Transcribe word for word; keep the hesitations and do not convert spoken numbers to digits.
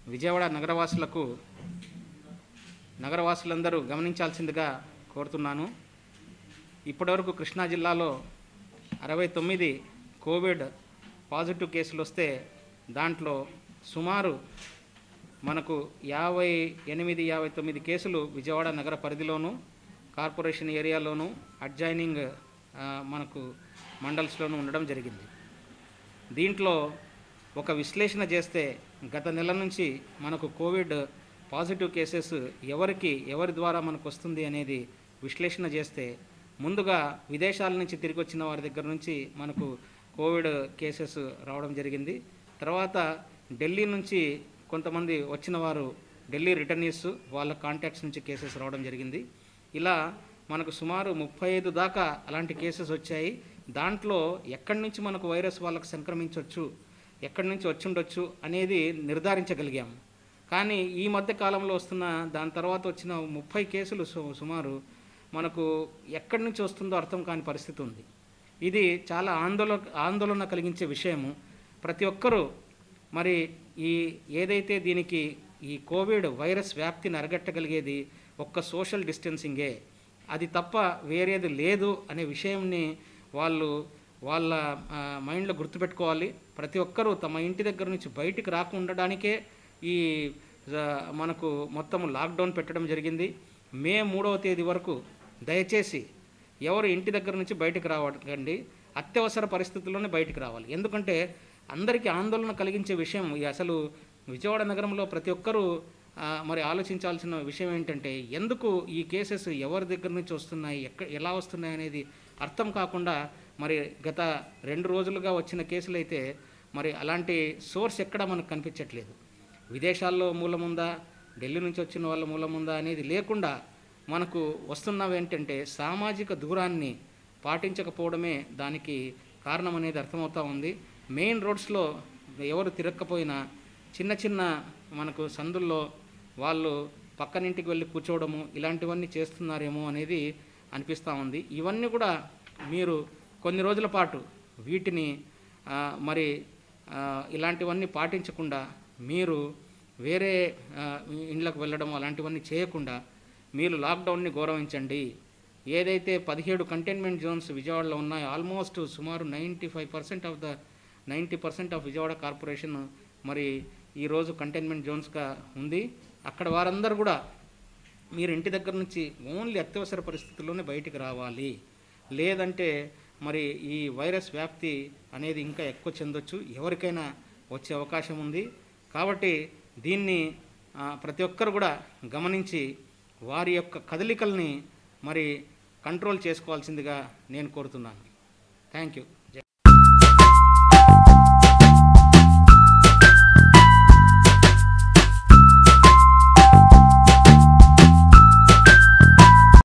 విజయవాడ నగరవాసులకు నగరవాసులందరూ గమనించాల్సిందిగా కోరుతున్నాను. ఇప్పటివరకు కృష్ణా జిల్లాలో అరవై తొమ్మిది కోవిడ్ పాజిటివ్ కేసులు వస్తే దాంట్లో సుమారు మనకు యాభై ఎనిమిది యాభై తొమ్మిది కేసులు విజయవాడ నగర పరిధిలోను, కార్పొరేషన్ ఏరియాలోను, అడ్జైనింగ్ మనకు మండల్స్లోనూ ఉండడం జరిగింది. దీంట్లో ఒక విశ్లేషణ చేస్తే గత నెల నుంచి మనకు కోవిడ్ పాజిటివ్ కేసెస్ ఎవరికి ఎవరి ద్వారా మనకు వస్తుంది అనేది విశ్లేషణ చేస్తే ముందుగా విదేశాల నుంచి తిరిగి వచ్చిన వారి దగ్గర నుంచి మనకు కోవిడ్ కేసెస్ రావడం జరిగింది. తర్వాత ఢిల్లీ నుంచి కొంతమంది వచ్చిన వారు ఢిల్లీ రిటర్నీస్ వాళ్ళ కాంటాక్ట్స్ నుంచి కేసెస్ రావడం జరిగింది. ఇలా మనకు సుమారు ముప్పై ఐదు దాకా అలాంటి కేసెస్ వచ్చాయి. దాంట్లో ఎక్కడి నుంచి మనకు వైరస్ వాళ్ళకు సంక్రమించవచ్చు, ఎక్కడి నుంచి వచ్చి ఉండొచ్చు అనేది నిర్ధారించగలిగాము. కానీ ఈ మధ్య కాలంలో వస్తున్న దాని తర్వాత వచ్చిన ముప్పై కేసులు సుమారు మనకు ఎక్కడి నుంచి వస్తుందో అర్థం కాని పరిస్థితి ఉంది. ఇది చాలా ఆందోళన ఆందోళన కలిగించే విషయము. ప్రతి ఒక్కరూ మరి ఈ ఏదైతే దీనికి ఈ కోవిడ్ వైరస్ వ్యాప్తిని అరగట్టగలిగేది ఒక్క సోషల్ డిస్టెన్సింగే, అది తప్ప వేరేది లేదు అనే విషయంని వాళ్ళు వాళ్ళ మైండ్లో గుర్తుపెట్టుకోవాలి. ప్రతి ఒక్కరూ తమ ఇంటి దగ్గర నుంచి బయటికి రాకుండడానికే ఈ మనకు మొత్తం లాక్డౌన్ పెట్టడం జరిగింది. మే మూడవ తేదీ వరకు దయచేసి ఎవరు ఇంటి దగ్గర నుంచి బయటకు రావకండి, అత్యవసర పరిస్థితుల్లోనే బయటికి రావాలి. ఎందుకంటే అందరికీ ఆందోళన కలిగించే విషయం అసలు విజయవాడ నగరంలో ప్రతి ఒక్కరూ మరి ఆలోచించాల్సిన విషయం ఏంటంటే ఎందుకు ఈ కేసెస్ ఎవరి దగ్గర నుంచి వస్తున్నాయి, ఎక్క ఎలా వస్తున్నాయి అనేది అర్థం కాకుండా మరి గత రెండు రోజులుగా వచ్చిన కేసులు అయితే మరి అలాంటి సోర్స్ ఎక్కడ మనకు కనిపించట్లేదు. విదేశాల్లో మూలముందా, ఢిల్లీ నుంచి వచ్చిన వాళ్ళ మూలముందా అనేది లేకుండా మనకు వస్తున్నవి ఏంటంటే సామాజిక దూరాన్ని పాటించకపోవడమే దానికి కారణం అనేది అర్థమవుతూ ఉంది. మెయిన్ రోడ్స్లో ఎవరు తిరగకపోయినా చిన్న చిన్న మనకు సందుల్లో వాళ్ళు పక్కనింటికి వెళ్ళి కూర్చోవడము ఇలాంటివన్నీ చేస్తున్నారేమో అనేది అనిపిస్తూ ఉంది. ఇవన్నీ కూడా మీరు కొన్ని రోజుల పాటు వీటిని మరి ఇలాంటివన్నీ పాటించకుండా మీరు వేరే ఇండ్లకు వెళ్ళడం అలాంటివన్నీ చేయకుండా మీరు లాక్డౌన్ని గౌరవించండి. ఏదైతే పదిహేడు కంటైన్మెంట్ జోన్స్ విజయవాడలో ఉన్నాయో ఆల్మోస్ట్ సుమారు ninety five percent of the ninety percent of Vijayawada corporation మరి ఈరోజు కంటైన్మెంట్ జోన్స్గా ఉంది. అక్కడ వారందరూ కూడా మీరు ఇంటి దగ్గర నుంచి ఓన్లీ అత్యవసర పరిస్థితుల్లోనే బయటికి రావాలి, లేదంటే మరి ఈ వైరస్ వ్యాప్తి అనేది ఇంకా ఎక్కువ చెందొచ్చు, ఎవరికైనా వచ్చే అవకాశం ఉంది. కాబట్టి దీన్ని ప్రతి ఒక్కరు కూడా గమనించి వారి యొక్క కదలికల్ని మరి కంట్రోల్ చేసుకోవాల్సిందిగా నేను కోరుతున్నాను. Thank you.